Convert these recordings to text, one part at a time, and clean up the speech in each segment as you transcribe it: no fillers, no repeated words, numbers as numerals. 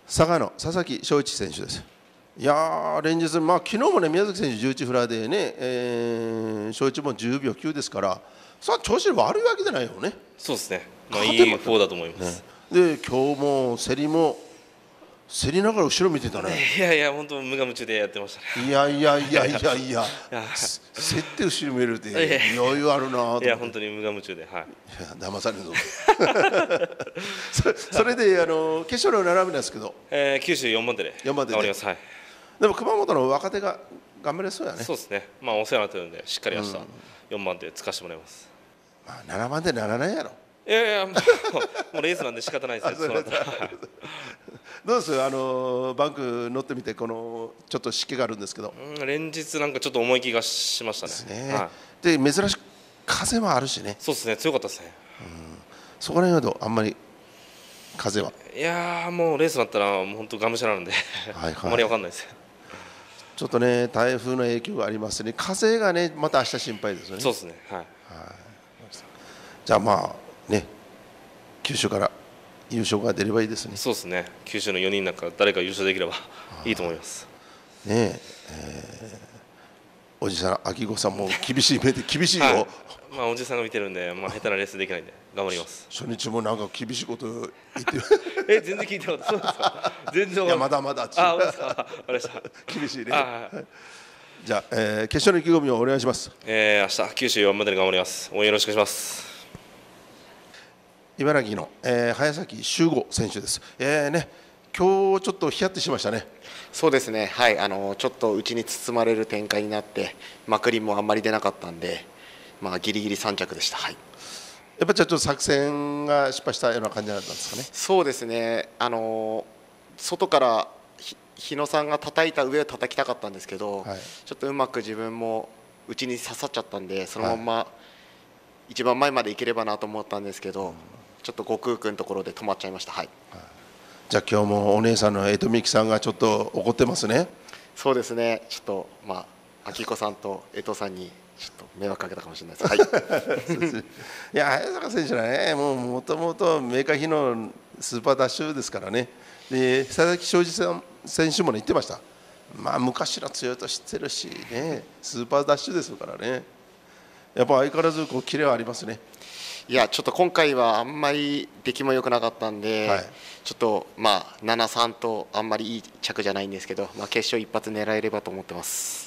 佐賀の佐々木翔一選手です。いやー、連日、昨日もね、宮崎選手11フラでね、翔一も10秒9ですから、さあ調子悪いわけじゃないよね。 そうですね、いいフォーだと思います。 で、今日も競りながら後ろ見てたね。 いやいや、本当無我夢中でやってましたね。 いや、競って後ろ見るって余裕あるなと思って。 いや、本当に無我夢中で、はい。 いや、騙されるぞ。それで決勝の並びなんですけど、 九州4番手で頑張ります。はい。 でも熊本の若手が頑張れそうやね。 そうですね。お世話になってるんで、しっかり明日4番手つかしてもらいます。 7番手ならないやろ。 いやもうレースなんで仕方ないですね。 どうですバンク乗ってみてちょっと湿気があるんですけど。 連日なんかちょっと重い気がしましたね。 で珍しく風もあるしね。 そうですね、強かったですね。 そこら辺はあんまり風は。 いやもうレースになったらもう本当がむしゃらなんであまりわかんないです。 ちょっとね台風の影響がありますね。風がねまた明日心配ですよね。 そうですね。はい。 じゃあね九州から優勝が出ればいいですね。 そうですね。九州の4人の中誰か優勝できればいいと思います。 ねおじさん秋子さんも厳しい目で厳しいよ。 おじさんが見てるんで下手なレースできないんで頑張ります。 初日もなんか厳しいこと言って全然聞いてなかった。そうですか。全然。 いやまだまだ。厳しいね。じゃあ、決勝の意気込みをお願いします。 明日九州4までに頑張ります。応援よろしくお願いします。 茨城の、早崎修吾選手です。ね、今日ちょっとヒヤッとしましたね。 そうですね、はい、ちょっと内に包まれる展開になって、まくりもあんまり出なかったんで、ギリギリ3着でした。はい、 やっぱりちょっと作戦が失敗したような感じだったんですかね。 そうですね、外から日野さんが叩いた上を叩きたかったんですけど、ちょっとうまく自分も内に刺さっちゃったんで、そのまま一番前まで行ければなと思ったんですけど、ちょっと悟空君のところで止まっちゃいました。はい。 じゃあ今日もお姉さんの江戸美希さんがちょっと怒ってますね。 そうですね。ちょっと明子さんと江藤さんにちょっと迷惑かけたかもしれないです。はい。 いや早坂選手はね、もともとメーカー比のスーパーダッシュですからね。で佐々木翔二選手もね言ってました。昔の強いと知ってるしね、スーパーダッシュですからね。やっぱ相変わらずキレはありますね。 いやちょっと今回はあんまり出来も良くなかったんで、ちょっと7-3とあんまりいい着じゃないんですけど、決勝一発狙えればと思ってます。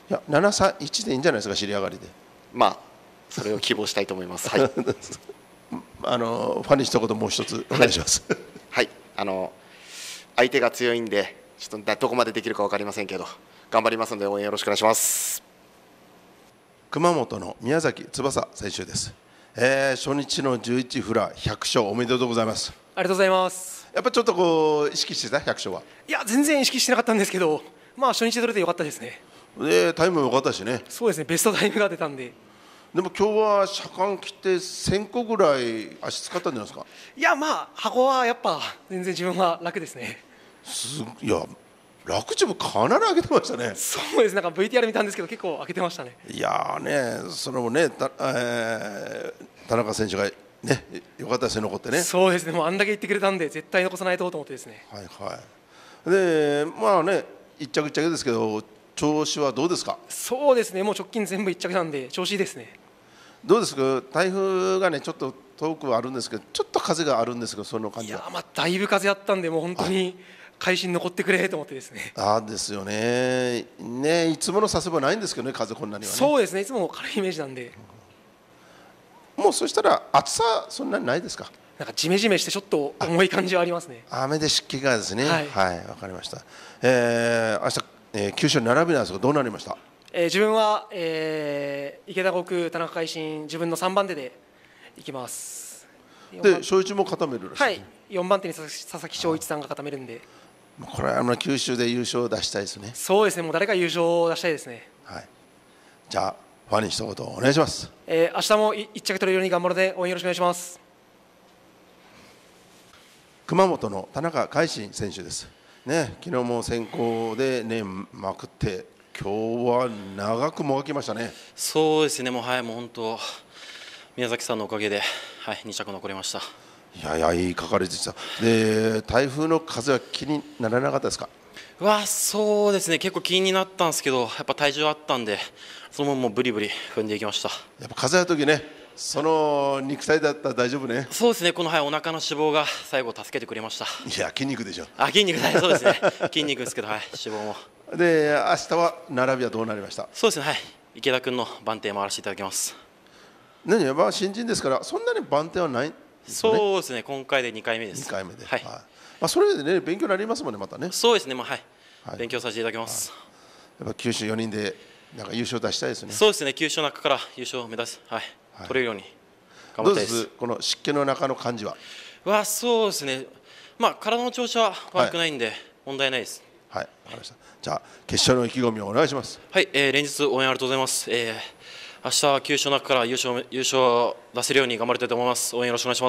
いや7-3-1でいいんじゃないですか、尻上がりで。 それを希望したいと思います。はい。ファンに一言もう一つお願いします。 はい、相手が強いんでちょっとどこまでできるか分かりませんけど頑張りますので応援よろしくお願いします。 熊本の宮崎翼選手です。初日の11フラ100勝おめでとうございます。 ありがとうございます。 やっぱちょっと意識してた100勝は。 いや全然意識してなかったんですけど、初日取れてよかったですね。 タイムも良かったしね。 そうですね、ベストタイムが出たんで。 でも今日は車間切って1000個ぐらい足使ったんじゃないですか。 いや箱はやっぱ全然自分は楽ですね。 いや楽チームかなり上げてましたね。 そうです、なんか VTR 見たんですけど結構上げてましたね。 いやね、それもね田中選手がねよかったですね、残ってね。 そうですね、もうあんだけ言ってくれたんで絶対残さないとと思ってですね。 でね一着一着ですけど調子はどうですか。 そうですね、もう直近全部一着なんで調子いいですね。 どうですか、台風がねちょっと遠くはあるんですけど、ちょっと風があるんですけど、その感じは。 いやだいぶ風あったんで、もう本当に会心残ってくれと思ってですね。 ですよね。いつものさせばないんですけどね、風こんなにはね。 そうですね、いつも軽いイメージなんで。 もうそしたら暑さそんなにないですか。 なんかジメジメしてちょっと重い感じはありますね。 雨で湿気がですね。 はい、 わかりました。明日、九州並びなんですがどうなりました。 自分は、池田航空、田中海進、自分の3番手で行きます。 で、翔一も固めるらしい。 はい、4番手に佐々木翔一さんが固めるんで。 これは九州で優勝を出したいですね。 そうですね、もう誰か優勝を出したいですね。 じゃあファンに一言お願いします。 明日も一着取れるように頑張るので応援よろしくお願いします。 熊本の田中海進選手です。ね、昨日も先行でねまくって、今日は長くもがきましたね。 そうですね、もう本当宮崎さんのおかげで2着残りました。 いやいや、いいかかりでした。で、台風の風は気にならなかったですか？ そうですね、結構気になったんですけど、やっぱ体重あったんで、そのままもうブリブリ踏んでいきました。 やっぱ風の時ね、その肉体だったら大丈夫ね。 そうですね、この、お腹の脂肪が最後助けてくれました。 いや、筋肉でしょ。 筋肉だ、そうですね、筋肉ですけど、脂肪も。 で、明日は並びはどうなりました？ そうですね、池田君の番手回らせていただきます。 やっぱ新人ですから、そんなに番手はないんですよね。 そうですね、今回で2回目です。 2回目で、 はい。 それでね、勉強になりますもんね、またね。 そうですね、勉強させていただきます。 やっぱ九州4人でなんか優勝出したいですね。 そうですね、九州の中から優勝を目指す、取れるように頑張りたいです。 どうですこの湿気の中の感じは？ そうですね、体の調子は悪くないんで、問題ないです。 はい、わかりました。じゃあ決勝の意気込みをお願いします。 はい、連日応援ありがとうございます。明日は九州の中から優勝を出せるように頑張りたいと思います。応援よろしくお願いします。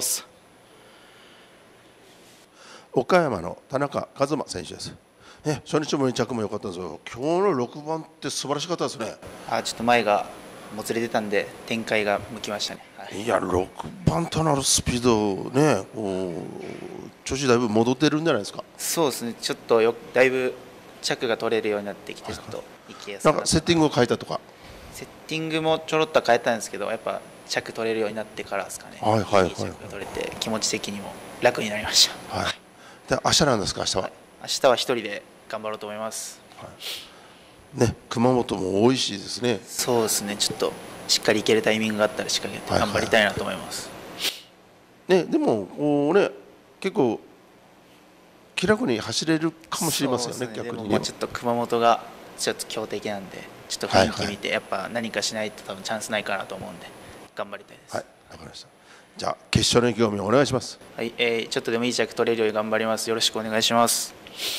岡山の田中和馬選手です。初日も2着も良かったんですけど、今日の6番って素晴らしかったですね。 ちょっと前がもつれてたんで展開が向きましたね。 いや、6番となるスピードね、調子だいぶ戻ってるんじゃないですか？ そうですね、ちょっとだいぶ着が取れるようになってきて、ちょっといきやすくなった。 なんかセッティングを変えたとか？ セッティングもちょろっと変えたんですけど、やっぱ着取れるようになってからですかね。いい着が取れて気持ち的にも楽になりました。 はい。で、明日なんですか？明日は？ 明日は一人で頑張ろうと思います。 ね、熊本も多いしですね。 そうですね、ちょっとしっかり行けるタイミングがあったらしっかりやって頑張りたいなと思います。 ね、でも結構気楽に走れるかもしれませんよね、逆にね。 もうちょっと熊本がちょっと強敵なんで、ちょっと雰囲気見て、やっぱ何かしないと多分チャンスないかなと思うんで頑張りたいです。 はい、わかりました。じゃあ決勝の意気込みをお願いします。 はい、ちょっとでもいい着取れるように頑張ります。よろしくお願いします。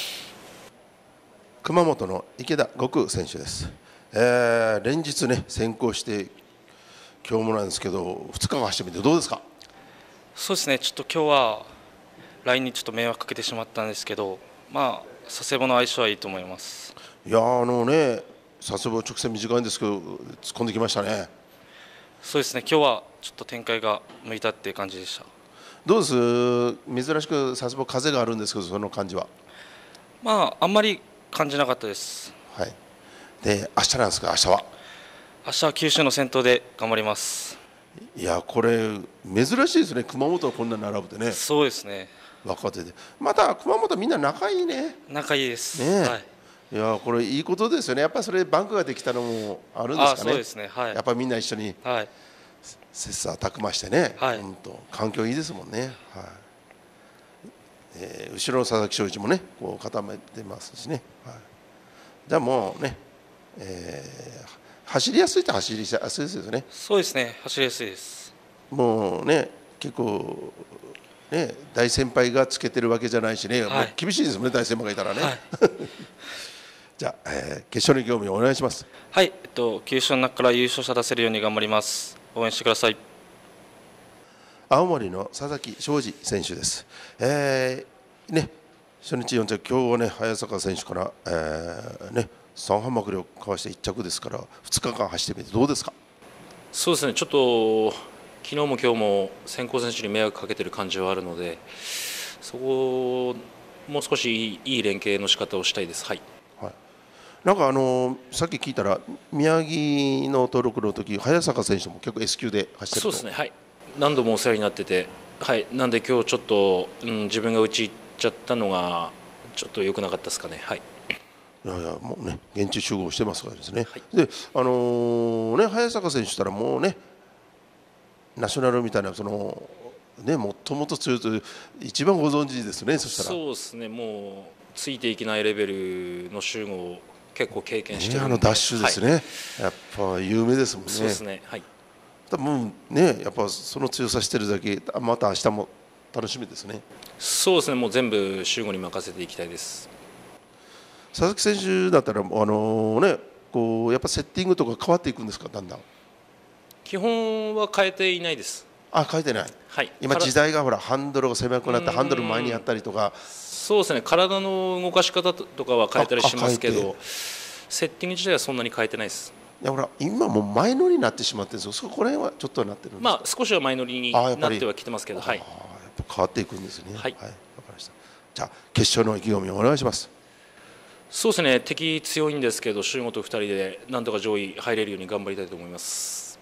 熊本の池田悟空選手です。連日ね先行して今日もなんですけど、2日間走ってみてどうですか？ そうですね、ちょっと今日はラインにちょっと迷惑かけてしまったんですけど、佐世保の相性はいいと思います。 いや佐世保直線短いんですけど突っ込んできましたね。 そうですね、今日はちょっと展開が向いたっていう感じでした。 どうです？珍しく佐世保風があるんですけど、その感じは？ あんまり感じなかったです。 はい。で、明日なんですか？明日は？ 明日は九州の先頭で頑張ります。 いや、これ珍しいですね、熊本はこんな並ぶってね。 そうですね、 若手でまた熊本みんな仲いいね。 仲いいですね。 はい、 いや、これいいことですよね。やっぱりそれバンクができたのもあるんですかね。 そうですね、はい、 やっぱりみんな一緒に切磋琢磨してね、 はい、 環境いいですもんね。はい。後ろの佐々木翔一もねこう固めてますしね。はい、じゃあもうね、走りやすいって走りやすいですよね。 そうですね、走りやすいです。 もうね、結構ね、大先輩がつけてるわけじゃないしね、もう厳しいですもんね、大先輩がいたらね。じゃあ、決勝の意気込みをお願いします。 はい、九州の中から優勝者出せるように頑張ります。応援してください。 青森の佐々木翔二選手です。初日4着、今日はね、早坂選手から、3半幕をかわして1着ですから、2日間走ってみてどうですか？ そうですね、ちょっと昨日も今日も先行選手に迷惑かけてる感じはあるので、そこをもう少しいい連携の仕方をしたいです。はい。 はい、なんかさっき聞いたら宮城の登録の時、早坂選手も結構 S 級で走ってると。 そうですね、はい。何度もお世話になってて、はい。なんで今日ちょっと、自分が打ち行っちゃったのがちょっと良くなかったですかね。はい。 いやいや、もうね、現地集合してますからですね。 はい、 で、早坂選手したらもうね、ナショナルみたいなもっともっと強いと一番ご存知ですね。そしたら。 そうですね、もうついていけないレベルの集合を結構経験してるダッシュですね。はい、やっぱ有名ですもんね。 そうですね。はい。 多分ね、やっぱその強さしてるだけ、また明日も楽しみですね。 そうですね、もう全部集合に任せていきたいです。 佐々木選手だったらこうやっぱセッティングとか変わっていくんですか？だんだん。 基本は変えていないです。 変えてない。 はい。 今時代がほらハンドルが狭くなってハンドル前にやったりとか。 そうですね、体の動かし方とかは変えたりしますけど、セッティング自体はそんなに変えてないです。 いや、ほら今もう前乗りになってしまってるんですよ。そこら辺はちょっとなってるんですか？ 少しは前乗りになってはきてますけど、はい。 やっぱ変わっていくんですね。 はい、 わかりました。じゃあ決勝の意気込みをお願いします。 そうですね、敵強いんですけど、周吾と2人でなんとか上位入れるように頑張りたいと思います。